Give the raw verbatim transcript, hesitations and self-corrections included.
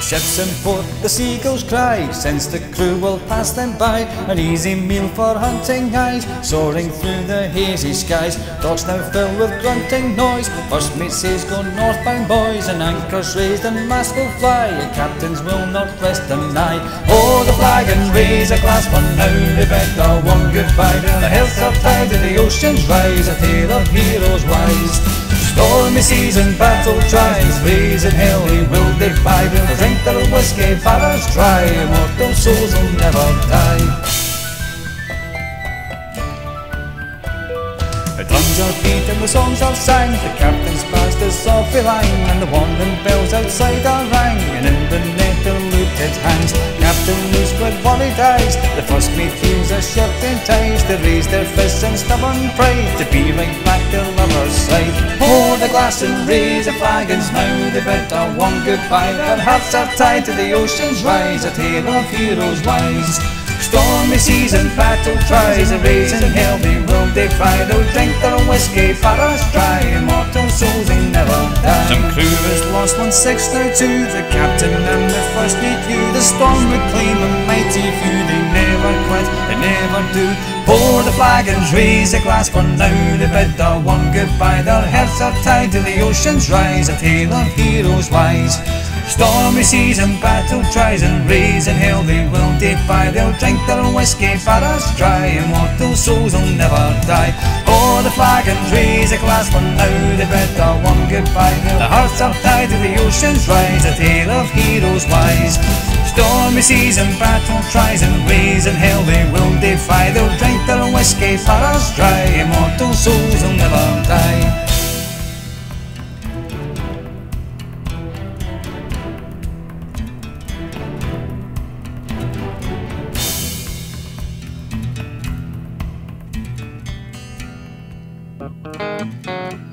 ships in port, the seagulls cry, since the crew will pass them by. An easy meal for hunting eyes, soaring through the hazy skies. Docks now fill with grunting noise. First mate says go northbound boys, and anchors raised and masts will fly, and captains will not rest them nigh. Hold the flag and raise a glass for now to bid our one goodbye. The hills are tide and the oceans rise, a tale of heroes wise. Stormy seas and battle tries, raise and hell he will defy. We'll drink their whiskey, fires dry, immortal souls will never die. The drums are beat and the songs are sang, the captain's passed the softly line, and the warning bells outside are rang, and in the net the looted hangs. Captain loose with worried eyes, the first mate feels a shirt in ties, to raise their fists in stubborn pride, to be right back to lovers' side. Pour the glass and raise a flag, and now they bid our one goodbye. Their hearts are tied to the ocean's rise, a tale of heroes wise. Stormy seas and battle tries, a raising hell they will defy. They'll drink their whiskey, fires dry, immortal souls they never die. Some crew is lost, one six now two, the captain and the first mate you. The storm would claim a mighty few, they never quit, they never do. Pour the flag and raise a glass, for now they bid our one goodbye. Their hearts are tied to the ocean's rise, a tale of heroes wise. Stormy seas and battle tries, and raising hell they will defy. They'll drink their whiskey, fires dry, immortal souls will never die. Pour the flag and raise a glass, for now they bid our one goodbye. The hearts are tied to the ocean's rise, a tale of heroes wise. Stormy seas and battle tries, and raising hell they will defy. They'll drink their whiskey, fires dry, immortal souls will never die. Thank you.